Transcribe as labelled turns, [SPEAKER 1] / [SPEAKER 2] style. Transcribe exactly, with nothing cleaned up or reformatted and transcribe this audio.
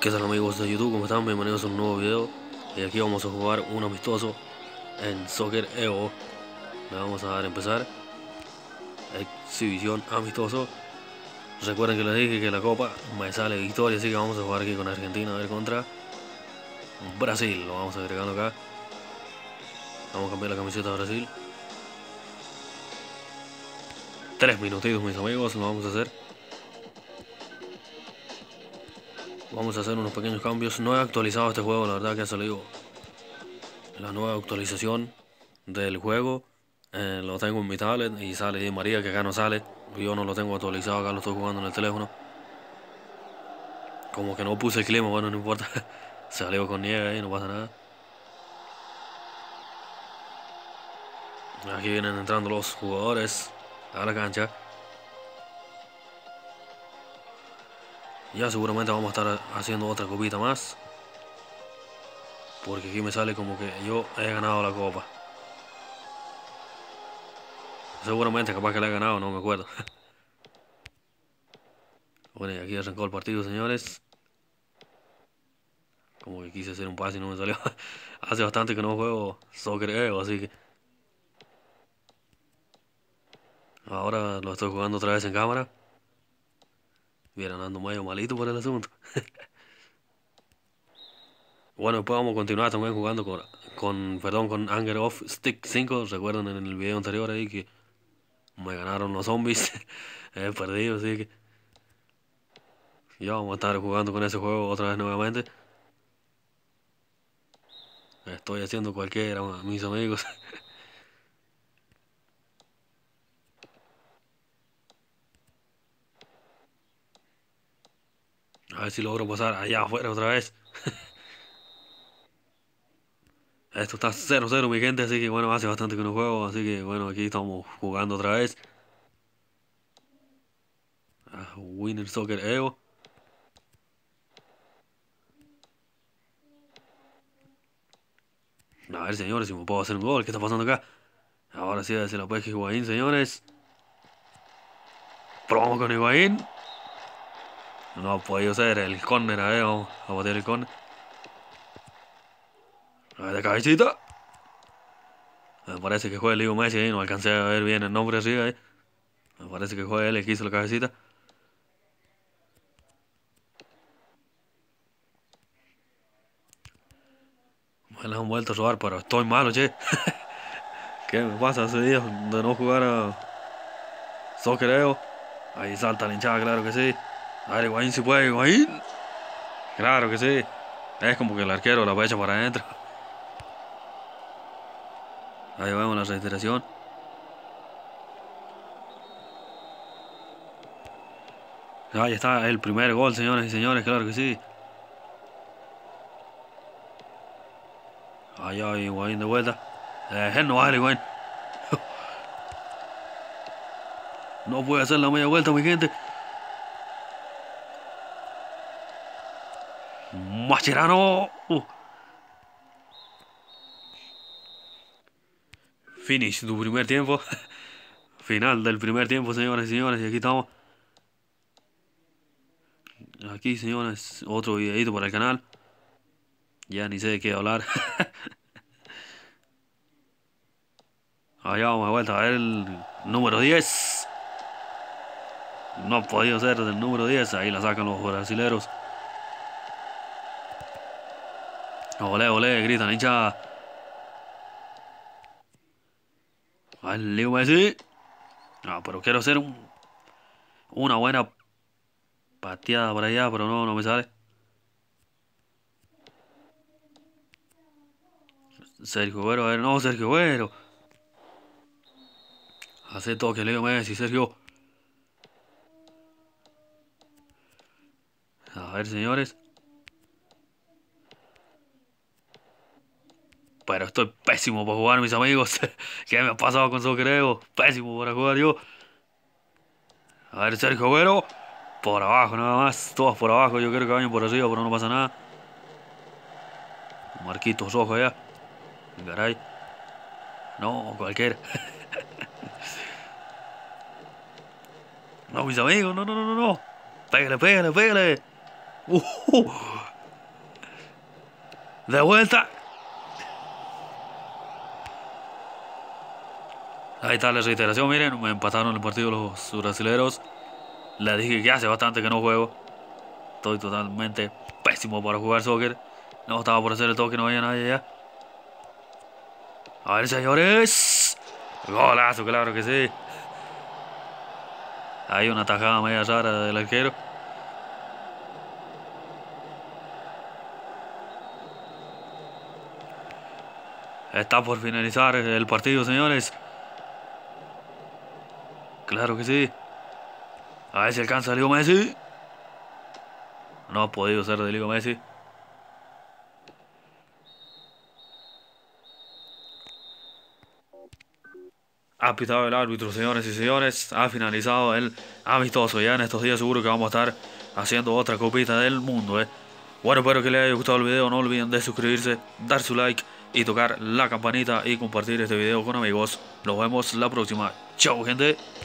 [SPEAKER 1] ¿Qué tal amigos de YouTube? ¿Cómo están? Bienvenidos a un nuevo video. Y aquí vamos a jugar un amistoso en Soccer Evo. Le vamos a dar a empezar. Exhibición amistoso. Recuerden que les dije que la copa me sale victoria, así que vamos a jugar aquí con Argentina a ver contra Brasil. Lo vamos agregando acá. Vamos a cambiar la camiseta de Brasil. Tres minutitos, mis amigos, lo vamos a hacer. Vamos a hacer unos pequeños cambios. No he actualizado este juego, la verdad que ha salido la nueva actualización del juego. Eh, lo tengo en mi tablet y sale Di María, que acá no sale. Yo no lo tengo actualizado, acá lo estoy jugando en el teléfono. Como que no puse el clima, bueno, no importa. Salió con nieve ahí, no pasa nada. Aquí vienen entrando los jugadores a la cancha. Ya seguramente vamos a estar haciendo otra copita más, porque aquí me sale como que yo he ganado la copa. Seguramente capaz que la he ganado, no me acuerdo. Bueno, y aquí arrancó el partido, señores. Como que quise hacer un pase y no me salió. Hace bastante que no juego Soccer Evo, así que ahora lo estoy jugando otra vez en cámara. Viene andando medio malito por el asunto. Bueno, después vamos a continuar también jugando con, con perdón, con Anger of Stick cinco. Recuerdan en el video anterior ahí que me ganaron los zombies. He perdido, así que ya vamos a estar jugando con ese juego otra vez nuevamente. Estoy haciendo cualquiera, mis amigos. A ver si logro pasar allá afuera otra vez. Esto está cero cero, mi gente, así que bueno, hace bastante que no juego, así que bueno, aquí estamos jugando otra vez. Ah, Winner Soccer Evo. A ver, señores, si me puedo hacer un gol. ¿Qué está pasando acá? Ahora sí, a ver si la pesca Higuaín, señores. Probamos con Higuaín. No ha podido ser el córner, a ver, vamos a bater el córner. A ver, de cabecita. Me parece que juega el Leo Messi ahí, no alcancé a ver bien el nombre arriba ahí. Me parece que juega él, el que hizo la cabecita. Me la han vuelto a robar, pero estoy malo, che. ¿Qué me pasa hace días de no jugar a Soccer Evo? Ahí salta la hinchada, claro que sí. A ver, Higuaín si puede, Higuaín. Claro que sí. Es como que el arquero la echa para adentro. Ahí vemos la reiteración. Ahí está el primer gol, señores y señores, claro que sí. Ahí hay Higuaín de vuelta. Eh, él no vale, Higuaín. No puede hacer la media vuelta, mi gente. Mascherano. Uh. Finish tu primer tiempo. Final del primer tiempo, señores y señores. Y aquí estamos. Aquí, señores, otro videito para el canal. Ya ni sé de qué hablar. Allá vamos de vuelta a ver el número diez. No ha podido ser del número diez. Ahí la sacan los brasileros. Olé, olé, gritan hincha. Al Leo Messi. No, pero quiero hacer un, una buena pateada para allá, pero no, no me sale. Sergio Agüero, a ver, no, Sergio Agüero. Hace toque, Leo Messi, Sergio. A ver, señores. Pero estoy pésimo para jugar, mis amigos. ¿Qué me ha pasado con Soccer Evo? Pésimo para jugar yo. A ver, Sergio Agüero. Por abajo, nada más. Todos por abajo. Yo creo que vayan por arriba, pero no pasa nada. Marquitos rojo allá. Garay. No, cualquiera. No, mis amigos. No, no, no, no, no. Pégale, pégale, pégale. Uh, uh. De vuelta. Ahí está la reiteración, miren, me empataron el partido los brasileños. Les dije que hace bastante que no juego. Estoy totalmente pésimo para jugar soccer. No estaba por hacer el toque, no había nadie allá. A ver, señores. Golazo, claro que sí. Hay una tajada media rara del arquero. Está por finalizar el partido, señores. Claro que sí. A ver si alcanza Leo Messi. No ha podido ser de Leo Messi. Ha pitado el árbitro, señores y señores. Ha finalizado el amistoso. Ya en estos días seguro que vamos a estar haciendo otra copita del mundo, ¿eh? Bueno, espero que les haya gustado el video. No olviden de suscribirse, dar su like y tocar la campanita y compartir este video con amigos. Nos vemos la próxima. Chau, gente.